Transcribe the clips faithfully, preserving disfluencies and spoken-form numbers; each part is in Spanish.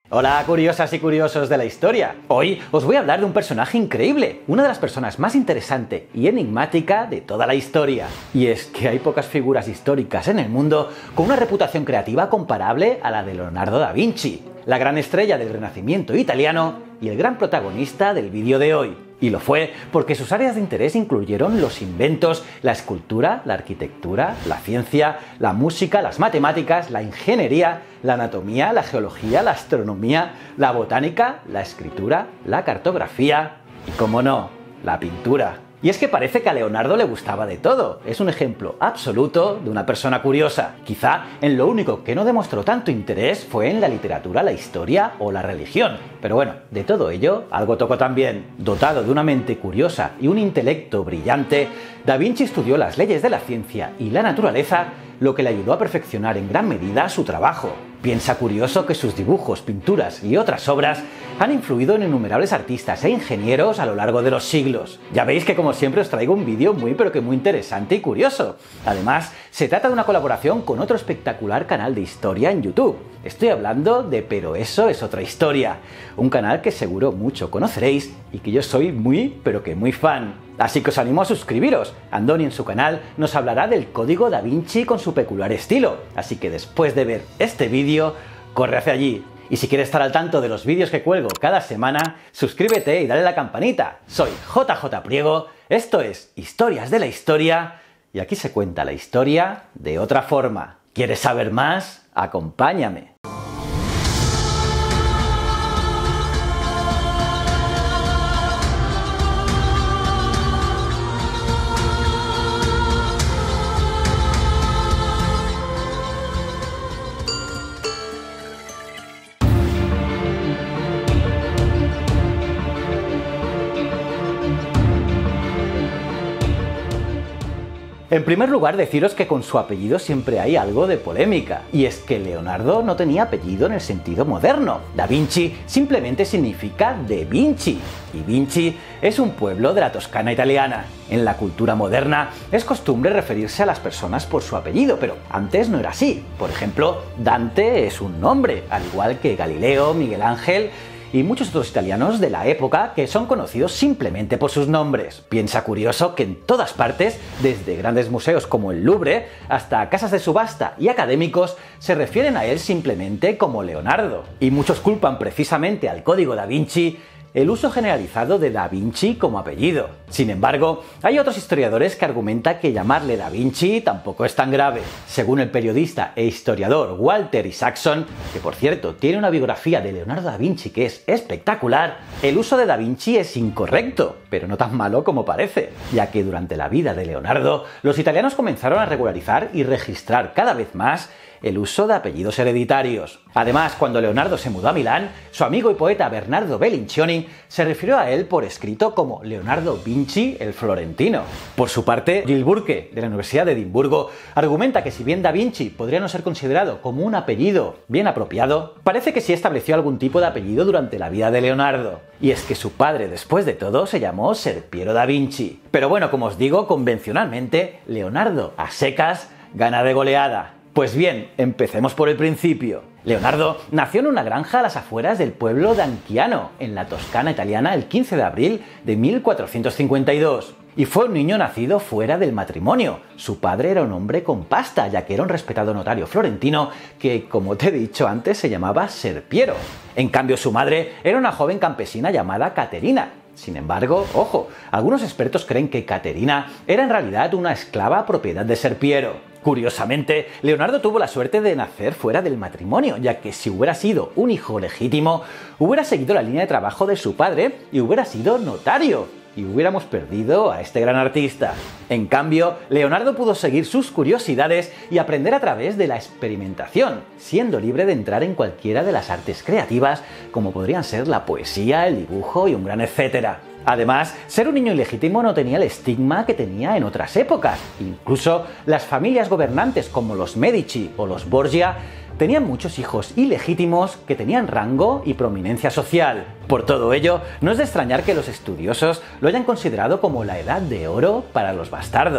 Hola curiosas y curiosos de la historia. Hoy os voy a hablar de un personaje increíble, una de las personas más interesantes y enigmática de toda la historia. Y es que hay pocas figuras históricas en el mundo con una reputación creativa comparable a la de Leonardo da Vinci, la gran estrella del Renacimiento italiano y el gran protagonista del vídeo de hoy. Y lo fue porque sus áreas de interés incluyeron los inventos, la escultura, la arquitectura, la ciencia, la música, las matemáticas, la ingeniería, la anatomía, la geología, la astronomía, la botánica, la escritura, la cartografía y, cómo no, la pintura. Y es que parece que a Leonardo le gustaba de todo. Es un ejemplo absoluto de una persona curiosa. Quizá en lo único que no demostró tanto interés fue en la literatura, la historia o la religión. Pero bueno, de todo ello, algo tocó también. Dotado de una mente curiosa y un intelecto brillante, Da Vinci estudió las leyes de la ciencia y la naturaleza, lo que le ayudó a perfeccionar en gran medida su trabajo. Piensa curioso que sus dibujos, pinturas y otras obras han influido en innumerables artistas e ingenieros a lo largo de los siglos. Ya veis que como siempre os traigo un vídeo muy pero que muy interesante y curioso. Además, se trata de una colaboración con otro espectacular canal de historia en YouTube. Estoy hablando de Pero eso es otra historia, un canal que seguro mucho conoceréis y que yo soy muy pero que muy fan. Así que os animo a suscribiros. Andoni en su canal nos hablará del código Da Vinci con su peculiar estilo. Así que después de ver este vídeo, corre hacia allí. Y si quieres estar al tanto de los vídeos que cuelgo cada semana, suscríbete y dale a la campanita. Soy J J Priego, esto es Historias de la Historia y aquí se cuenta la historia de otra forma. ¿Quieres saber más? Acompáñame. En primer lugar, deciros que con su apellido siempre hay algo de polémica, y es que Leonardo no tenía apellido en el sentido moderno. Da Vinci simplemente significa de Vinci, y Vinci es un pueblo de la Toscana italiana. En la cultura moderna es costumbre referirse a las personas por su apellido, pero antes no era así. Por ejemplo, Dante es un nombre, al igual que Galileo, Miguel Ángel y muchos otros italianos de la época que son conocidos simplemente por sus nombres. Piensa curioso que en todas partes, desde grandes museos como el Louvre hasta casas de subasta y académicos, se refieren a él simplemente como Leonardo. Y muchos culpan precisamente al código Da Vinci el uso generalizado de Da Vinci como apellido. Sin embargo, hay otros historiadores que argumentan que llamarle Da Vinci tampoco es tan grave. Según el periodista e historiador Walter Isaacson, que por cierto tiene una biografía de Leonardo da Vinci que es espectacular, el uso de Da Vinci es incorrecto, pero no tan malo como parece, ya que durante la vida de Leonardo, los italianos comenzaron a regularizar y registrar cada vez más el uso de apellidos hereditarios. Además, cuando Leonardo se mudó a Milán, su amigo y poeta Bernardo Bellincioni se refirió a él por escrito como Leonardo Vinci el Florentino. Por su parte, Giles Burke, de la Universidad de Edimburgo, argumenta que si bien Da Vinci podría no ser considerado como un apellido bien apropiado, parece que sí estableció algún tipo de apellido durante la vida de Leonardo. Y es que su padre, después de todo, se llamó Ser Piero da Vinci. Pero bueno, como os digo, convencionalmente, Leonardo a secas gana de goleada. Pues bien, empecemos por el principio. Leonardo nació en una granja a las afueras del pueblo de Anchiano, en la Toscana italiana, el quince de abril de mil cuatrocientos cincuenta y dos. Y fue un niño nacido fuera del matrimonio. Su padre era un hombre con pasta, ya que era un respetado notario florentino que, como te he dicho antes, se llamaba Ser Piero. En cambio, su madre era una joven campesina llamada Caterina. Sin embargo, ojo, algunos expertos creen que Caterina era en realidad una esclava propiedad de Ser Piero. Curiosamente, Leonardo tuvo la suerte de nacer fuera del matrimonio, ya que si hubiera sido un hijo legítimo, hubiera seguido la línea de trabajo de su padre y hubiera sido notario, y hubiéramos perdido a este gran artista. En cambio, Leonardo pudo seguir sus curiosidades y aprender a través de la experimentación, siendo libre de entrar en cualquiera de las artes creativas, como podrían ser la poesía, el dibujo y un gran etcétera. Además, ser un niño ilegítimo no tenía el estigma que tenía en otras épocas. Incluso las familias gobernantes como los Medici o los Borgia tenían muchos hijos ilegítimos que tenían rango y prominencia social. Por todo ello, no es de extrañar que los estudiosos lo hayan considerado como la edad de oro para los bastardos.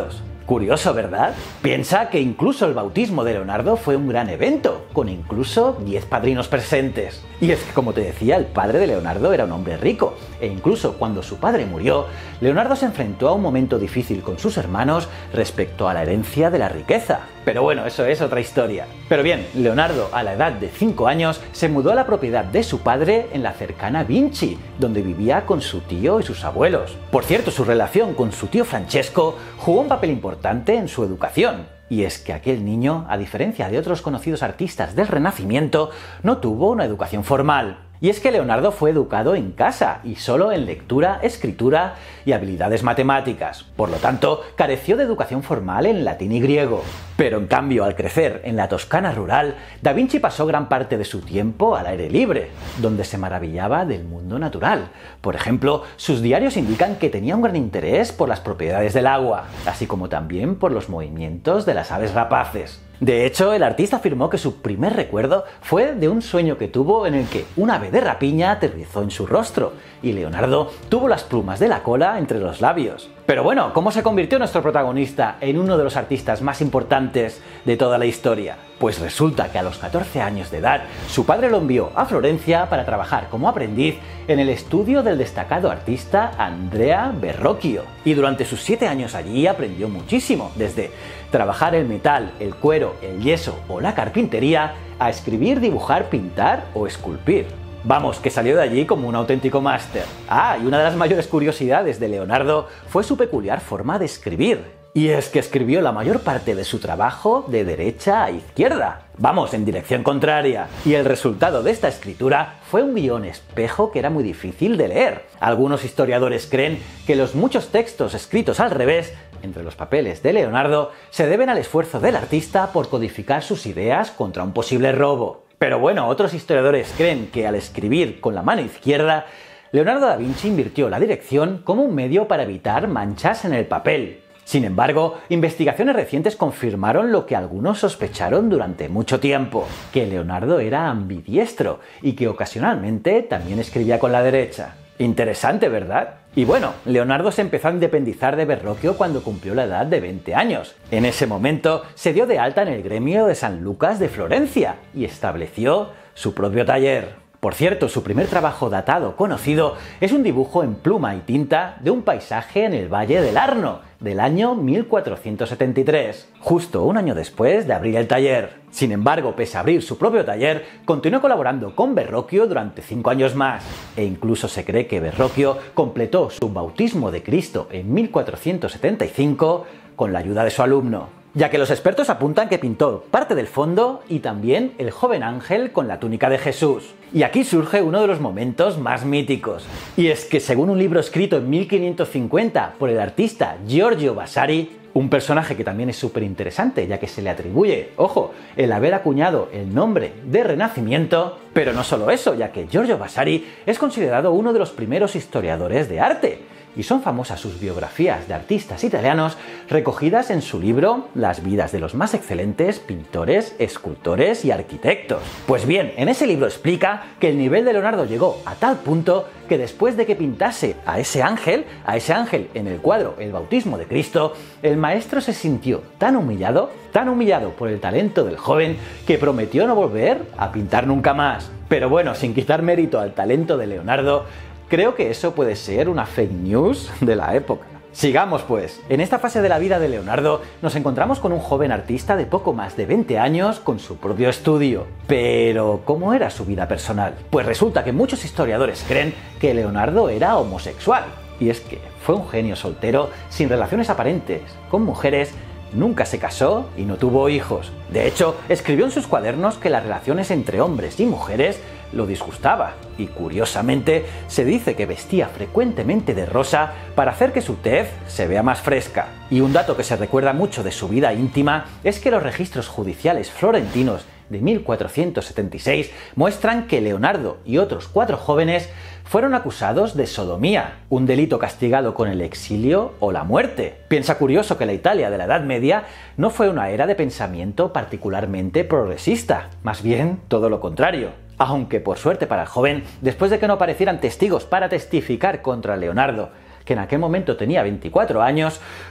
Curioso, ¿verdad? Piensa que incluso el bautismo de Leonardo fue un gran evento, con incluso diez padrinos presentes. Y es que, como te decía, el padre de Leonardo era un hombre rico, e incluso cuando su padre murió, Leonardo se enfrentó a un momento difícil con sus hermanos respecto a la herencia de la riqueza. Pero bueno, eso es otra historia. Pero bien, Leonardo, a la edad de cinco años, se mudó a la propiedad de su padre en la cercana Vinci, donde vivía con su tío y sus abuelos. Por cierto, su relación con su tío Francesco jugó un papel importante en su educación. Y es que aquel niño, a diferencia de otros conocidos artistas del Renacimiento, no tuvo una educación formal. Y es que Leonardo fue educado en casa y solo en lectura, escritura y habilidades matemáticas. Por lo tanto, careció de educación formal en latín y griego. Pero en cambio, al crecer en la Toscana rural, Da Vinci pasó gran parte de su tiempo al aire libre, donde se maravillaba del mundo natural. Por ejemplo, sus diarios indican que tenía un gran interés por las propiedades del agua, así como también por los movimientos de las aves rapaces. De hecho, el artista afirmó que su primer recuerdo fue de un sueño que tuvo en el que un ave de rapiña aterrizó en su rostro y Leonardo tuvo las plumas de la cola entre los labios. Pero bueno, ¿cómo se convirtió nuestro protagonista en uno de los artistas más importantes de toda la historia? Pues resulta que a los catorce años de edad, su padre lo envió a Florencia para trabajar como aprendiz en el estudio del destacado artista Andrea Verrocchio. Y durante sus siete años allí aprendió muchísimo, desde trabajar el metal, el cuero, el yeso o la carpintería, a escribir, dibujar, pintar o esculpir. Vamos, que salió de allí como un auténtico máster. Ah, y una de las mayores curiosidades de Leonardo fue su peculiar forma de escribir. Y es que escribió la mayor parte de su trabajo de derecha a izquierda. Vamos, en dirección contraria. Y el resultado de esta escritura fue un guión espejo que era muy difícil de leer. Algunos historiadores creen que los muchos textos escritos al revés entre los papeles de Leonardo se deben al esfuerzo del artista por codificar sus ideas contra un posible robo. Pero bueno, otros historiadores creen que al escribir con la mano izquierda, Leonardo da Vinci invirtió la dirección como un medio para evitar manchas en el papel. Sin embargo, investigaciones recientes confirmaron lo que algunos sospecharon durante mucho tiempo, que Leonardo era ambidiestro y que ocasionalmente también escribía con la derecha. Interesante, ¿verdad? Y bueno, Leonardo se empezó a independizar de Verrocchio cuando cumplió la edad de veinte años. En ese momento se dio de alta en el gremio de San Lucas de Florencia y estableció su propio taller. Por cierto, su primer trabajo datado conocido es un dibujo en pluma y tinta de un paisaje en el Valle del Arno, del año mil cuatrocientos setenta y tres, justo un año después de abrir el taller. Sin embargo, pese a abrir su propio taller, continuó colaborando con Verrocchio durante cinco años más, e incluso se cree que Verrocchio completó su bautismo de Cristo en mil cuatrocientos setenta y cinco con la ayuda de su alumno, ya que los expertos apuntan que pintó parte del fondo y también el joven ángel con la túnica de Jesús. Y aquí surge uno de los momentos más míticos. Y es que según un libro escrito en mil quinientos cincuenta por el artista Giorgio Vasari, un personaje que también es súper interesante, ya que se le atribuye, ojo, el haber acuñado el nombre de Renacimiento, pero no solo eso, ya que Giorgio Vasari es considerado uno de los primeros historiadores de arte, y son famosas sus biografías de artistas italianos recogidas en su libro Las vidas de los más excelentes pintores, escultores y arquitectos. Pues bien, en ese libro explica que el nivel de Leonardo llegó a tal punto que después de que pintase a ese ángel, a ese ángel en el cuadro El bautismo de Cristo, el maestro se sintió tan humillado, tan humillado por el talento del joven, que prometió no volver a pintar nunca más. Pero bueno, sin quitar mérito al talento de Leonardo, creo que eso puede ser una fake news de la época. Sigamos pues. En esta fase de la vida de Leonardo nos encontramos con un joven artista de poco más de veinte años con su propio estudio. Pero, ¿cómo era su vida personal? Pues resulta que muchos historiadores creen que Leonardo era homosexual. Y es que fue un genio soltero sin relaciones aparentes con mujeres, nunca se casó y no tuvo hijos. De hecho, escribió en sus cuadernos que las relaciones entre hombres y mujeres lo disgustaba, y curiosamente se dice que vestía frecuentemente de rosa para hacer que su tez se vea más fresca. Y un dato que se recuerda mucho de su vida íntima es que los registros judiciales florentinos de mil cuatrocientos setenta y seis muestran que Leonardo y otros cuatro jóvenes fueron acusados de sodomía, un delito castigado con el exilio o la muerte. Piensa curioso que la Italia de la Edad Media no fue una era de pensamiento particularmente progresista, más bien todo lo contrario. Aunque por suerte para el joven, después de que no aparecieran testigos para testificar contra Leonardo, que en aquel momento tenía veinticuatro años,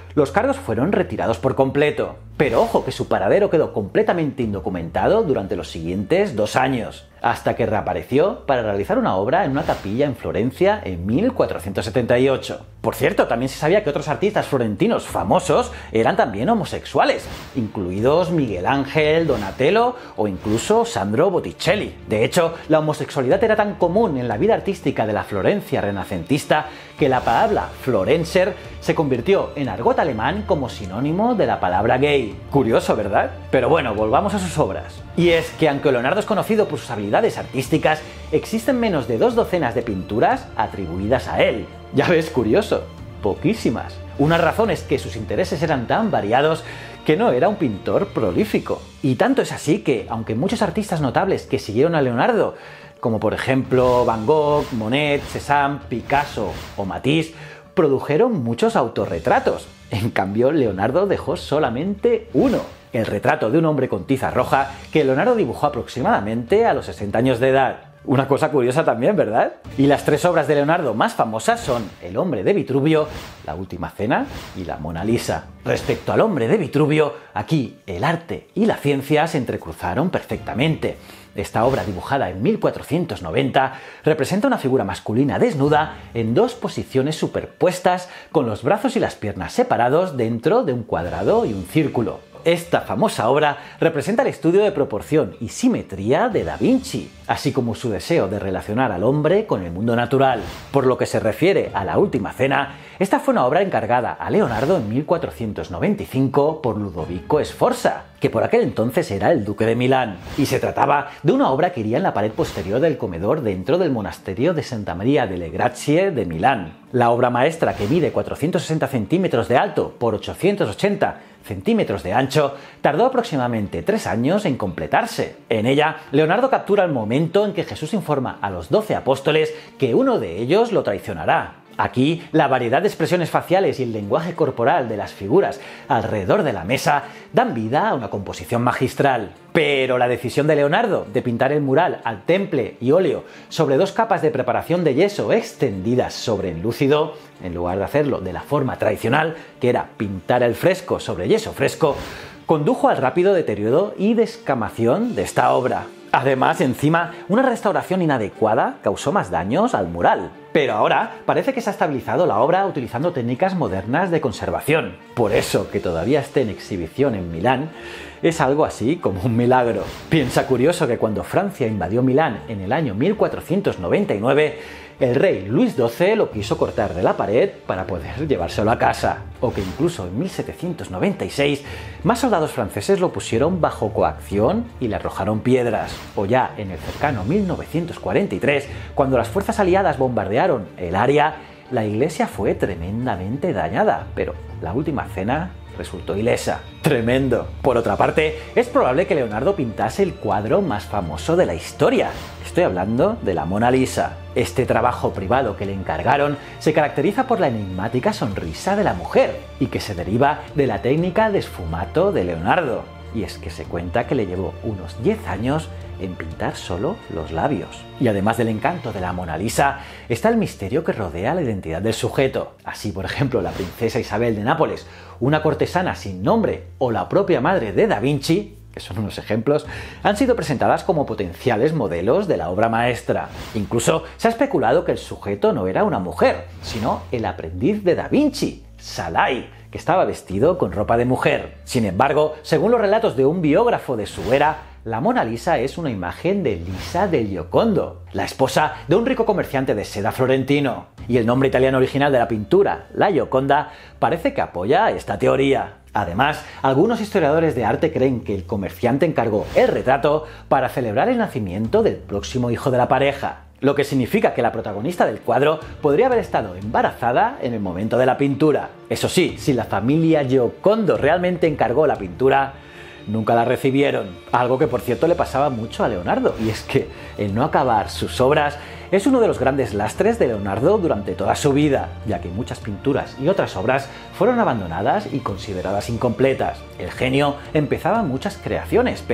los cargos fueron retirados por completo. Pero ojo que su paradero quedó completamente indocumentado durante los siguientes dos años, hasta que reapareció para realizar una obra en una capilla en Florencia en mil cuatrocientos setenta y ocho. Por cierto, también se sabía que otros artistas florentinos famosos eran también homosexuales, incluidos Miguel Ángel, Donatello o incluso Sandro Botticelli. De hecho, la homosexualidad era tan común en la vida artística de la Florencia renacentista que la palabra Florenser se convirtió en argot alemán como sinónimo de la palabra gay. Curioso, ¿verdad? Pero bueno, volvamos a sus obras. Y es que aunque Leonardo es conocido por sus habilidades artísticas, existen menos de dos docenas de pinturas atribuidas a él. Ya ves, curioso, poquísimas. Una razón es que sus intereses eran tan variados que no era un pintor prolífico. Y tanto es así que, aunque muchos artistas notables que siguieron a Leonardo, como por ejemplo Van Gogh, Monet, Cézanne, Picasso o Matisse, produjeron muchos autorretratos. En cambio, Leonardo dejó solamente uno, el retrato de un hombre con tiza roja que Leonardo dibujó aproximadamente a los sesenta años de edad. Una cosa curiosa también, ¿verdad? Y las tres obras de Leonardo más famosas son El hombre de Vitruvio, La última cena y La Mona Lisa. Respecto al hombre de Vitruvio, aquí el arte y la ciencia se entrecruzaron perfectamente. Esta obra, dibujada en mil cuatrocientos noventa, representa una figura masculina desnuda en dos posiciones superpuestas, con los brazos y las piernas separados dentro de un cuadrado y un círculo. Esta famosa obra representa el estudio de proporción y simetría de Da Vinci, así como su deseo de relacionar al hombre con el mundo natural. Por lo que se refiere a La última cena, esta fue una obra encargada a Leonardo en mil cuatrocientos noventa y cinco por Ludovico Sforza, que por aquel entonces era el duque de Milán, y se trataba de una obra que iría en la pared posterior del comedor dentro del monasterio de Santa María delle Grazie de Milán. La obra maestra, que mide cuatrocientos sesenta centímetros de alto por ochocientos ochenta centímetros de ancho, tardó aproximadamente tres años en completarse. En ella, Leonardo captura el momento en que Jesús informa a los doce apóstoles que uno de ellos lo traicionará. Aquí, la variedad de expresiones faciales y el lenguaje corporal de las figuras alrededor de la mesa dan vida a una composición magistral. Pero la decisión de Leonardo de pintar el mural al temple y óleo sobre dos capas de preparación de yeso extendidas sobre enlúcido, en lugar de hacerlo de la forma tradicional, que era pintar el fresco sobre yeso fresco, condujo al rápido deterioro y descamación de esta obra. Además, encima, una restauración inadecuada causó más daños al mural. Pero ahora parece que se ha estabilizado la obra utilizando técnicas modernas de conservación. Por eso, que todavía esté en exhibición en Milán es algo así como un milagro. Piensa curioso que cuando Francia invadió Milán en el año mil cuatrocientos noventa y nueve, el rey Luis doce lo quiso cortar de la pared para poder llevárselo a casa. O que incluso en mil setecientos noventa y seis más soldados franceses lo pusieron bajo coacción y le arrojaron piedras. O ya en el cercano mil novecientos cuarenta y tres, cuando las fuerzas aliadas bombardearon el área, la iglesia fue tremendamente dañada, pero La última cena resultó ilesa. ¡Tremendo! Por otra parte, es probable que Leonardo pintase el cuadro más famoso de la historia. Estoy hablando de la Mona Lisa. Este trabajo privado que le encargaron se caracteriza por la enigmática sonrisa de la mujer y que se deriva de la técnica de esfumato de Leonardo. Y es que se cuenta que le llevó unos diez años en pintar solo los labios. Y además del encanto de la Mona Lisa, está el misterio que rodea la identidad del sujeto. Así, por ejemplo, la princesa Isabel de Nápoles, una cortesana sin nombre o la propia madre de Da Vinci, que son unos ejemplos, han sido presentadas como potenciales modelos de la obra maestra. Incluso se ha especulado que el sujeto no era una mujer, sino el aprendiz de Da Vinci, Salai, que estaba vestido con ropa de mujer. Sin embargo, según los relatos de un biógrafo de su era, la Mona Lisa es una imagen de Lisa del Giocondo, la esposa de un rico comerciante de seda florentino. Y el nombre italiano original de la pintura, la Gioconda, parece que apoya esta teoría. Además, algunos historiadores de arte creen que el comerciante encargó el retrato para celebrar el nacimiento del próximo hijo de la pareja, lo que significa que la protagonista del cuadro podría haber estado embarazada en el momento de la pintura. Eso sí, si la familia Giocondo realmente encargó la pintura, nunca la recibieron, algo que por cierto le pasaba mucho a Leonardo, y es que el no acabar sus obras es uno de los grandes lastres de Leonardo durante toda su vida, ya que muchas pinturas y otras obras fueron abandonadas y consideradas incompletas. El genio empezaba muchas creaciones, pero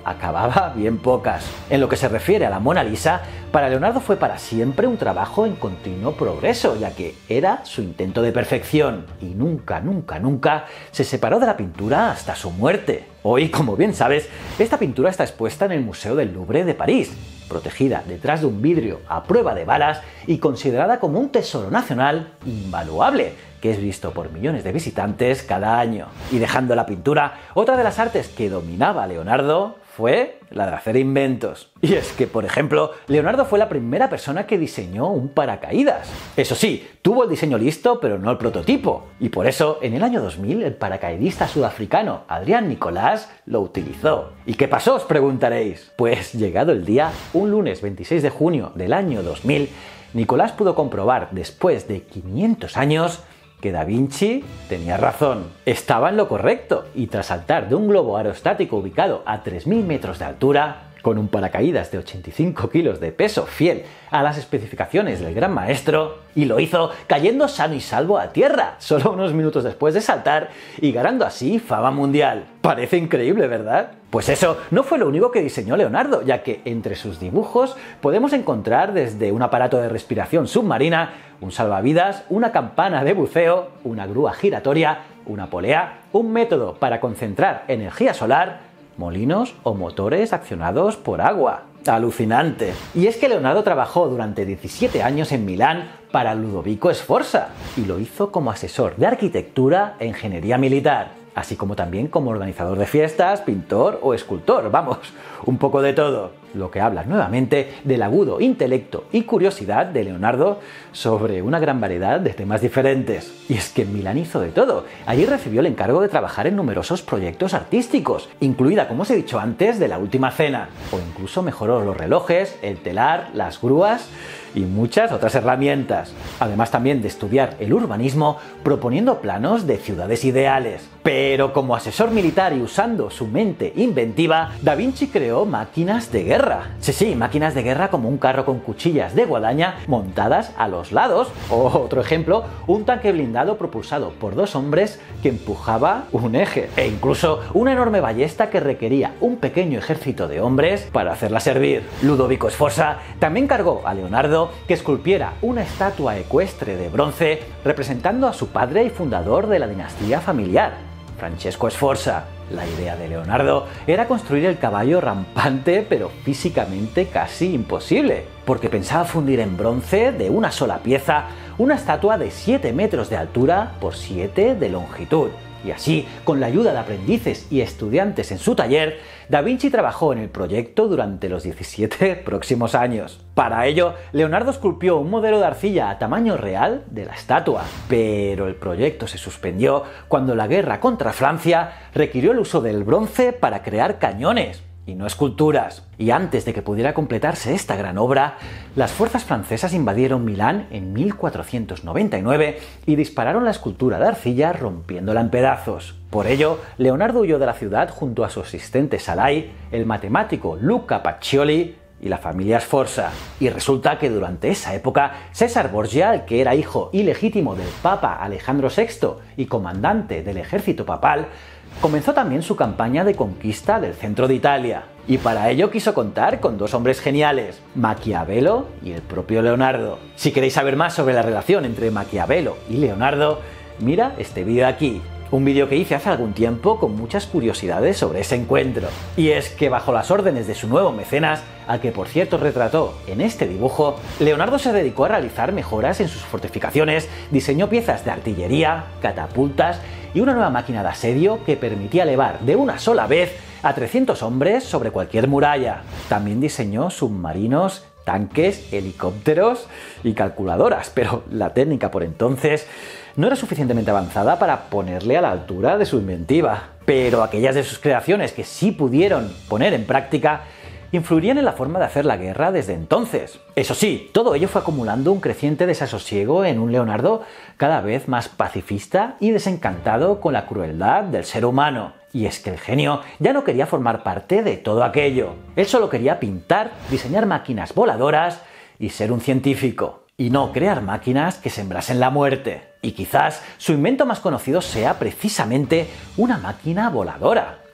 acababa bien pocas. En lo que se refiere a la Mona Lisa, para Leonardo fue para siempre un trabajo en continuo progreso, ya que era su intento de perfección y nunca, nunca, nunca se separó de la pintura hasta su muerte. Hoy, como bien sabes, esta pintura está expuesta en el Museo del Louvre de París, protegida detrás de un vidrio a prueba de balas y considerada como un tesoro nacional invaluable, que es visto por millones de visitantes cada año. Y dejando la pintura, otra de las artes que dominaba Leonardo fue la de hacer inventos. Y es que, por ejemplo, Leonardo fue la primera persona que diseñó un paracaídas. Eso sí, tuvo el diseño listo, pero no el prototipo. Y por eso, en el año dos mil, el paracaidista sudafricano Adrián Nicolás lo utilizó. ¿Y qué pasó?, os preguntaréis. Pues llegado el día, un lunes veintiséis de junio del año dos mil, Nicolás pudo comprobar, después de quinientos años, que Da Vinci tenía razón. Estaba en lo correcto, y tras saltar de un globo aerostático ubicado a tres mil metros de altura, con un paracaídas de ochenta y cinco kilos de peso fiel a las especificaciones del gran maestro, y lo hizo cayendo sano y salvo a tierra, solo unos minutos después de saltar, y ganando así fama mundial. Parece increíble, ¿verdad? Pues eso no fue lo único que diseñó Leonardo, ya que entre sus dibujos podemos encontrar desde un aparato de respiración submarina, un salvavidas, una campana de buceo, una grúa giratoria, una polea, un método para concentrar energía solar, molinos o motores accionados por agua. ¡Alucinante! Y es que Leonardo trabajó durante diecisiete años en Milán para Ludovico Sforza y lo hizo como asesor de arquitectura e ingeniería militar, así como también como organizador de fiestas, pintor o escultor, vamos, un poco de todo. Lo que habla nuevamente del agudo intelecto y curiosidad de Leonardo sobre una gran variedad de temas diferentes. Y es que en Milán hizo de todo. Allí recibió el encargo de trabajar en numerosos proyectos artísticos, incluida, como os he dicho antes, de La Última Cena, o incluso mejoró los relojes, el telar, las grúas y muchas otras herramientas. Además también de estudiar el urbanismo proponiendo planos de ciudades ideales. Pero como asesor militar y usando su mente inventiva, Da Vinci creó máquinas de guerra. Sí, sí, máquinas de guerra como un carro con cuchillas de guadaña montadas a los lados, o otro ejemplo, un tanque blindado propulsado por dos hombres que empujaba un eje, e incluso una enorme ballesta que requería un pequeño ejército de hombres para hacerla servir. Ludovico Sforza también encargó a Leonardo que esculpiera una estatua ecuestre de bronce representando a su padre y fundador de la dinastía familiar, Francesco Sforza. La idea de Leonardo era construir el caballo rampante, pero físicamente casi imposible, porque pensaba fundir en bronce de una sola pieza una estatua de siete metros de altura por siete de longitud. Y así, con la ayuda de aprendices y estudiantes en su taller, Da Vinci trabajó en el proyecto durante los diecisiete próximos años. Para ello, Leonardo esculpió un modelo de arcilla a tamaño real de la estatua, pero el proyecto se suspendió cuando la guerra contra Francia requirió el uso del bronce para crear cañones y no esculturas. Y antes de que pudiera completarse esta gran obra, las fuerzas francesas invadieron Milán en mil cuatrocientos noventa y nueve y dispararon la escultura de arcilla rompiéndola en pedazos. Por ello, Leonardo huyó de la ciudad junto a su asistente Salai, el matemático Luca Pacioli y la familia Sforza. Y resulta que durante esa época, César Borgia, el que era hijo ilegítimo del Papa Alejandro sexto y comandante del ejército papal, comenzó también su campaña de conquista del centro de Italia. Y para ello quiso contar con dos hombres geniales, Maquiavelo y el propio Leonardo. Si queréis saber más sobre la relación entre Maquiavelo y Leonardo, mira este vídeo de aquí. Un vídeo que hice hace algún tiempo con muchas curiosidades sobre ese encuentro. Y es que bajo las órdenes de su nuevo mecenas, al que por cierto retrató en este dibujo, Leonardo se dedicó a realizar mejoras en sus fortificaciones, diseñó piezas de artillería, catapultas y una nueva máquina de asedio que permitía elevar de una sola vez a trescientos hombres sobre cualquier muralla. También diseñó submarinos, tanques, helicópteros y calculadoras, pero la técnica por entonces no era suficientemente avanzada para ponerle a la altura de su inventiva. Pero aquellas de sus creaciones que sí pudieron poner en práctica influirían en la forma de hacer la guerra desde entonces. Eso sí, todo ello fue acumulando un creciente desasosiego en un Leonardo cada vez más pacifista y desencantado con la crueldad del ser humano. Y es que el genio ya no quería formar parte de todo aquello. Él solo quería pintar, diseñar máquinas voladoras y ser un científico. Y no crear máquinas que sembrasen la muerte. Y quizás su invento más conocido sea precisamente una máquina voladora.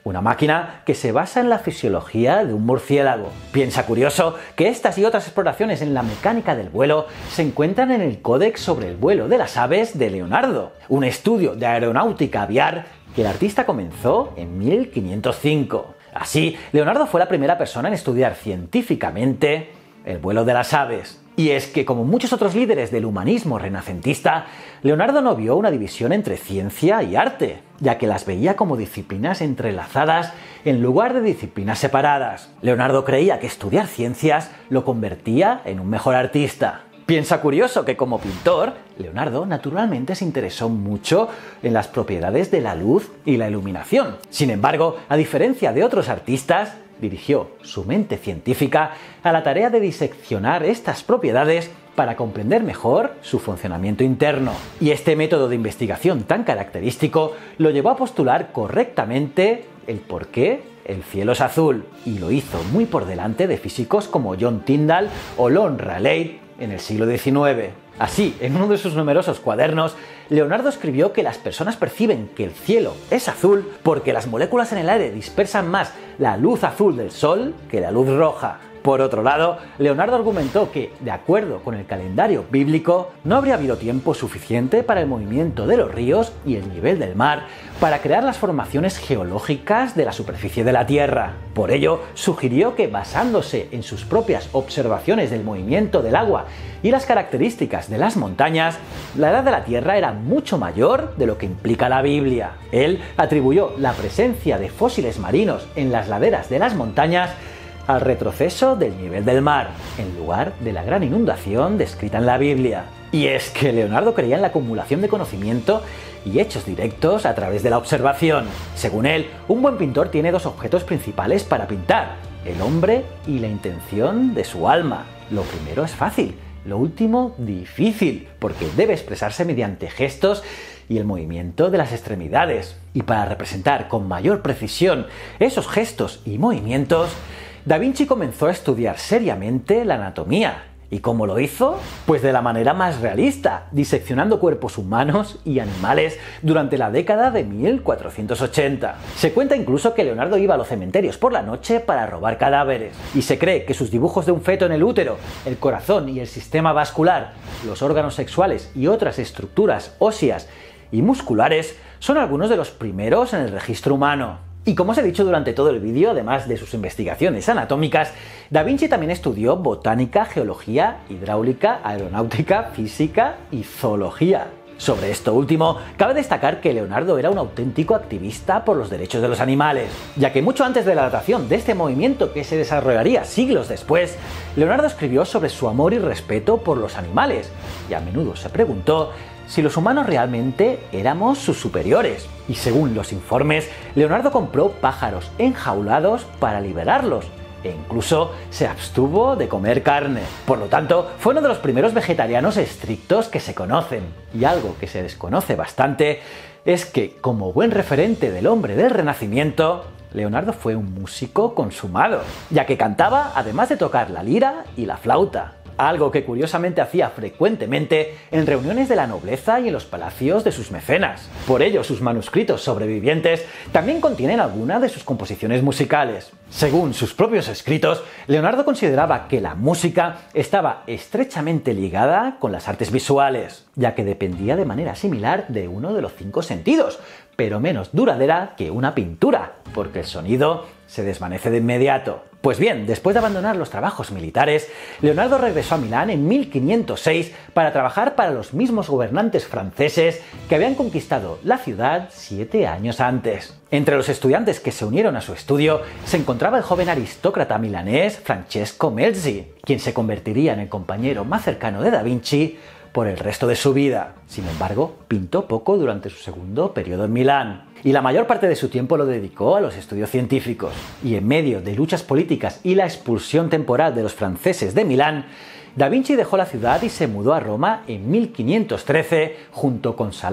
una máquina que se basa en la fisiología de un murciélago. Piensa curioso que estas y otras exploraciones en la mecánica del vuelo se encuentran en el Códex sobre el vuelo de las aves de Leonardo, un estudio de aeronáutica aviar que el artista comenzó en mil quinientos cinco. Así, Leonardo fue la primera persona en estudiar científicamente el vuelo de las aves. Y es que, como muchos otros líderes del humanismo renacentista, Leonardo no vio una división entre ciencia y arte, ya que las veía como disciplinas entrelazadas en lugar de disciplinas separadas. Leonardo creía que estudiar ciencias lo convertía en un mejor artista. Piensa curioso que como pintor, Leonardo naturalmente se interesó mucho en las propiedades de la luz y la iluminación. Sin embargo, a diferencia de otros artistas, dirigió su mente científica a la tarea de diseccionar estas propiedades para comprender mejor su funcionamiento interno. Y este método de investigación tan característico lo llevó a postular correctamente el por qué el cielo es azul, y lo hizo muy por delante de físicos como John Tyndall o Lon Rayleigh en el siglo diecinueve. Así, en uno de sus numerosos cuadernos, Leonardo escribió que las personas perciben que el cielo es azul porque las moléculas en el aire dispersan más la luz azul del sol que la luz roja. Por otro lado, Leonardo argumentó que, de acuerdo con el calendario bíblico, no habría habido tiempo suficiente para el movimiento de los ríos y el nivel del mar para crear las formaciones geológicas de la superficie de la Tierra. Por ello, sugirió que, basándose en sus propias observaciones del movimiento del agua y las características de las montañas, la edad de la Tierra era mucho mayor de lo que implica la Biblia. Él atribuyó la presencia de fósiles marinos en las laderas de las montañas al retroceso del nivel del mar, en lugar de la gran inundación descrita en la Biblia. Y es que Leonardo creía en la acumulación de conocimiento y hechos directos a través de la observación. Según él, un buen pintor tiene dos objetos principales para pintar: el hombre y la intención de su alma. Lo primero es fácil, lo último difícil, porque debe expresarse mediante gestos y el movimiento de las extremidades. Y para representar con mayor precisión esos gestos y movimientos, Da Vinci comenzó a estudiar seriamente la anatomía. ¿Y cómo lo hizo? Pues de la manera más realista, diseccionando cuerpos humanos y animales durante la década de mil cuatrocientos ochenta. Se cuenta incluso que Leonardo iba a los cementerios por la noche para robar cadáveres, y se cree que sus dibujos de un feto en el útero, el corazón y el sistema vascular, los órganos sexuales y otras estructuras óseas y musculares son algunos de los primeros en el registro humano. Y como os he dicho durante todo el vídeo, además de sus investigaciones anatómicas, Da Vinci también estudió botánica, geología, hidráulica, aeronáutica, física y zoología. Sobre esto último, cabe destacar que Leonardo era un auténtico activista por los derechos de los animales, ya que mucho antes de la datación de este movimiento que se desarrollaría siglos después, Leonardo escribió sobre su amor y respeto por los animales, y a menudo se preguntó si los humanos realmente éramos sus superiores. Y según los informes, Leonardo compró pájaros enjaulados para liberarlos, e incluso se abstuvo de comer carne. Por lo tanto, fue uno de los primeros vegetarianos estrictos que se conocen. Y algo que se desconoce bastante es que, como buen referente del hombre del Renacimiento, Leonardo fue un músico consumado, ya que cantaba además de tocar la lira y la flauta. Algo que curiosamente hacía frecuentemente en reuniones de la nobleza y en los palacios de sus mecenas. Por ello, sus manuscritos sobrevivientes también contienen algunas de sus composiciones musicales. Según sus propios escritos, Leonardo consideraba que la música estaba estrechamente ligada con las artes visuales, ya que dependía de manera similar de uno de los cinco sentidos, pero menos duradera que una pintura, porque el sonido se desvanece de inmediato. Pues bien, después de abandonar los trabajos militares, Leonardo regresó a Milán en mil quinientos seis para trabajar para los mismos gobernantes franceses que habían conquistado la ciudad siete años antes. Entre los estudiantes que se unieron a su estudio se encontraba el joven aristócrata milanés Francesco Melzi, quien se convertiría en el compañero más cercano de Da Vinci por el resto de su vida. Sin embargo, pintó poco durante su segundo periodo en Milán, y la mayor parte de su tiempo lo dedicó a los estudios científicos. Y en medio de luchas políticas y la expulsión temporal de los franceses de Milán, Da Vinci dejó la ciudad y se mudó a Roma en mil quinientos trece junto con Salai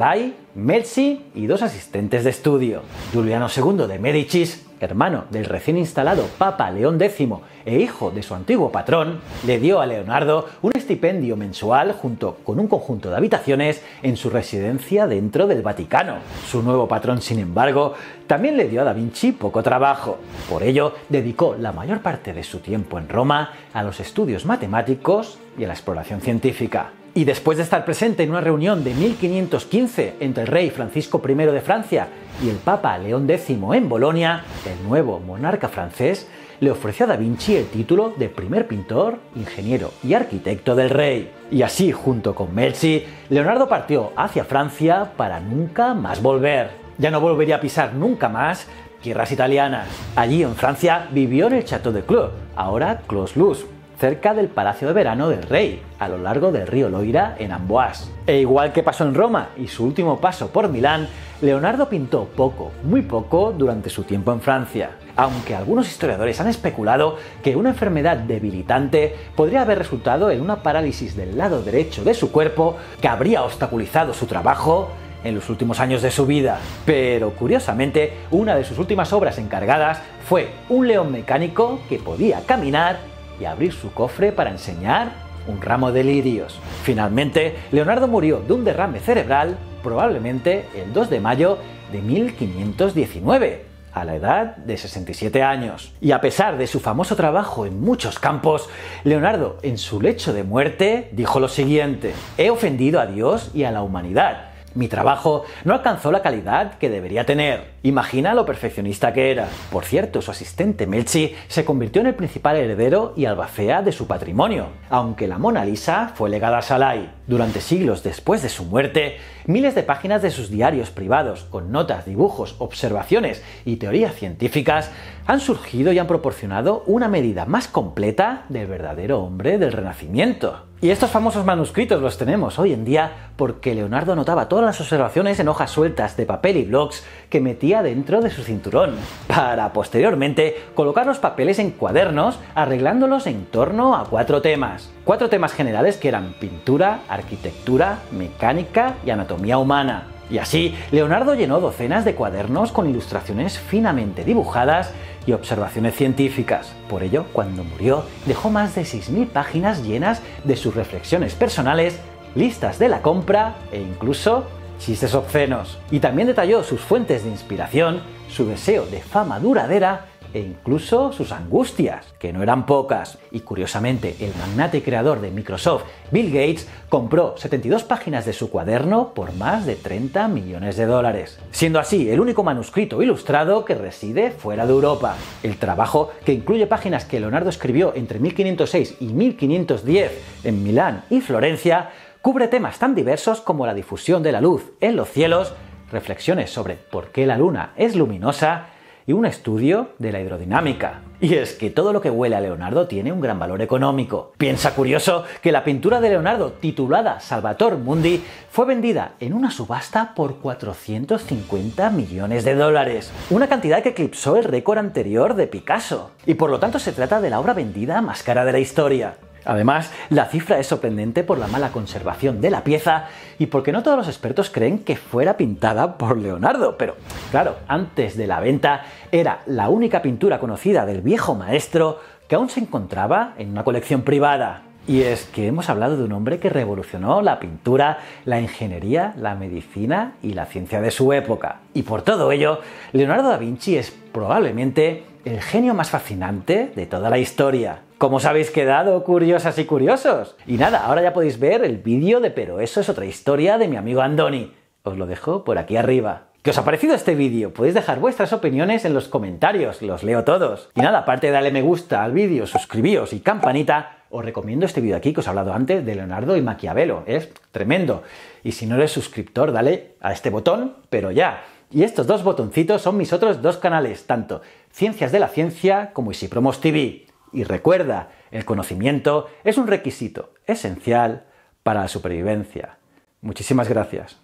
Melzi y dos asistentes de estudio. Giuliano segundo de Médicis, hermano del recién instalado Papa León décimo e hijo de su antiguo patrón, le dio a Leonardo un estipendio mensual junto con un conjunto de habitaciones en su residencia dentro del Vaticano. Su nuevo patrón, sin embargo, también le dio a Da Vinci poco trabajo. Por ello, dedicó la mayor parte de su tiempo en Roma a los estudios matemáticos y a la exploración científica. Y después de estar presente en una reunión de mil quinientos quince entre el rey Francisco primero de Francia y el Papa León décimo en Bolonia, el nuevo monarca francés le ofreció a Da Vinci el título de primer pintor, ingeniero y arquitecto del rey. Y así, junto con Melzi, Leonardo partió hacia Francia para nunca más volver. Ya no volvería a pisar nunca más tierras italianas. Allí en Francia vivió en el Château de Clos, ahora Clos-Luz, cerca del Palacio de Verano del Rey, a lo largo del río Loira en Amboise. E igual que pasó en Roma y su último paso por Milán, Leonardo pintó poco, muy poco, durante su tiempo en Francia. Aunque algunos historiadores han especulado que una enfermedad debilitante podría haber resultado en una parálisis del lado derecho de su cuerpo que habría obstaculizado su trabajo en los últimos años de su vida. Pero curiosamente, una de sus últimas obras encargadas fue un león mecánico que podía caminar y abrir su cofre para enseñar un ramo de lirios. Finalmente, Leonardo murió de un derrame cerebral, probablemente el dos de mayo de mil quinientos diecinueve, a la edad de sesenta y siete años. Y a pesar de su famoso trabajo en muchos campos, Leonardo, en su lecho de muerte, dijo lo siguiente: «He ofendido a Dios y a la humanidad. Mi trabajo no alcanzó la calidad que debería tener». Imagina lo perfeccionista que era. Por cierto, su asistente Melzi se convirtió en el principal heredero y albacea de su patrimonio, aunque la Mona Lisa fue legada a Salai. Durante siglos después de su muerte, miles de páginas de sus diarios privados, con notas, dibujos, observaciones y teorías científicas, han surgido y han proporcionado una medida más completa del verdadero hombre del Renacimiento. Y estos famosos manuscritos los tenemos hoy en día porque Leonardo anotaba todas las observaciones en hojas sueltas de papel y blocs que metía dentro de su cinturón, para posteriormente colocar los papeles en cuadernos, arreglándolos en torno a cuatro temas. Cuatro temas generales que eran pintura, arquitectura, mecánica y anatomía humana. Y así, Leonardo llenó docenas de cuadernos con ilustraciones finamente dibujadas y observaciones científicas. Por ello, cuando murió, dejó más de seis mil páginas llenas de sus reflexiones personales, listas de la compra e incluso chistes obscenos. Y también detalló sus fuentes de inspiración, su deseo de fama duradera e incluso sus angustias, que no eran pocas. Y curiosamente, el magnate creador de Microsoft, Bill Gates, compró setenta y dos páginas de su cuaderno por más de treinta millones de dólares, siendo así el único manuscrito ilustrado que reside fuera de Europa. El trabajo, que incluye páginas que Leonardo escribió entre mil quinientos seis y mil quinientos diez en Milán y Florencia, cubre temas tan diversos como la difusión de la luz en los cielos, reflexiones sobre por qué la luna es luminosa y un estudio de la hidrodinámica. Y es que todo lo que huele a Leonardo tiene un gran valor económico. Piensa curioso que la pintura de Leonardo, titulada Salvator Mundi, fue vendida en una subasta por cuatrocientos cincuenta millones de dólares, una cantidad que eclipsó el récord anterior de Picasso. Y por lo tanto se trata de la obra vendida más cara de la historia. Además, la cifra es sorprendente por la mala conservación de la pieza y porque no todos los expertos creen que fuera pintada por Leonardo, pero claro, antes de la venta era la única pintura conocida del viejo maestro que aún se encontraba en una colección privada. Y es que hemos hablado de un hombre que revolucionó la pintura, la ingeniería, la medicina y la ciencia de su época. Y por todo ello, Leonardo da Vinci es probablemente el genio más fascinante de toda la historia. ¿Cómo os habéis quedado, curiosas y curiosos? Y nada, ahora ya podéis ver el vídeo de Pero eso es otra historia de mi amigo Andoni. Os lo dejo por aquí arriba. ¿Qué os ha parecido este vídeo? Podéis dejar vuestras opiniones en los comentarios, los leo todos. Y nada, aparte de darle me gusta al vídeo, suscribíos y campanita, os recomiendo este vídeo aquí que os he hablado antes de Leonardo y Maquiavelo. Es tremendo. Y si no eres suscriptor, dale a este botón, pero ya. Y estos dos botoncitos son mis otros dos canales, tanto Ciencias de la Ciencia como Isipromos T V. Y recuerda, el conocimiento es un requisito esencial para la supervivencia. Muchísimas gracias.